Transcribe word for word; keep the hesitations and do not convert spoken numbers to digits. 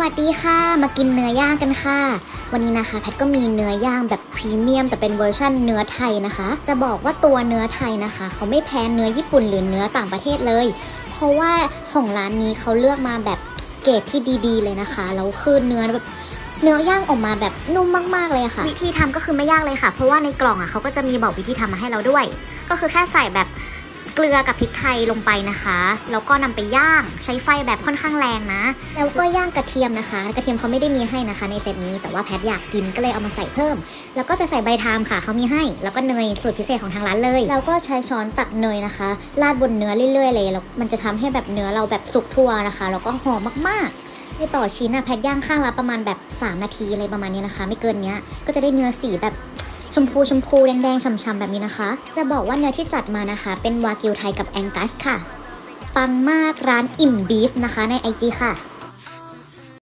วัสดีค่ะมากินเนื้อย่างกันค่ะวันนี้นะคะแพทก็มีเนื้อย่างแบบพรีเมียมแต่เป็นเวอร์ชั่นเนื้อไทยนะคะจะบอกว่าตัวเนื้อไทยนะคะเขาไม่แพ้เนื้อญี่ปุ่นหรือเนื้อต่างประเทศเลยเพราะว่าของร้านนี้เขาเลือกมาแบบเกรดที่ดีๆเลยนะคะแล้วคือเนื้อแบบเนื้อย่างออกมาแบบนุ่มมากๆเลยค่ะวิธีทำก็คือไม่ยากเลยค่ะเพราะว่าในกล่องอ่ะเขาก็จะมีบอกวิธีทำมาให้เราด้วยก็คือแค่ใส่แบบเกลือกับพริกไทยลงไปนะคะแล้วก็นำไปย่างใช้ไฟแบบค่อนข้างแรงนะแล้วก็ย่างกระเทียมนะคะกระเทียมเขาไม่ได้มีให้นะคะในเซตนี้แต่ว่าแพทอยากกินก็เลยเอามาใส่เพิ่มแล้วก็จะใส่ใบทามค่ะเขามีให้แล้วก็เนยสูตรพิเศษของทางร้านเลยแล้วก็ใช้ช้อนตักเนยนะคะราดบนเนื้อเรื่อยๆเลยแล้วมันจะทำให้แบบเนื้อเราแบบสุกทั่วนะคะแล้วก็หอมมากๆในต่อชิ้นอะแพทย่างข้างละประมาณแบบสามนาทีอะไรประมาณนี้นะคะไม่เกินเนี้ยก็จะได้เนื้อสีแบบชมพูชมพูแดงๆฉ่ำๆแบบนี้นะคะจะบอกว่าเนื้อที่จัดมานะคะเป็นวากิวไทยกับแองกัสค่ะปังมากร้านอิ่มบีฟนะคะใน ไอ จี ค่ะ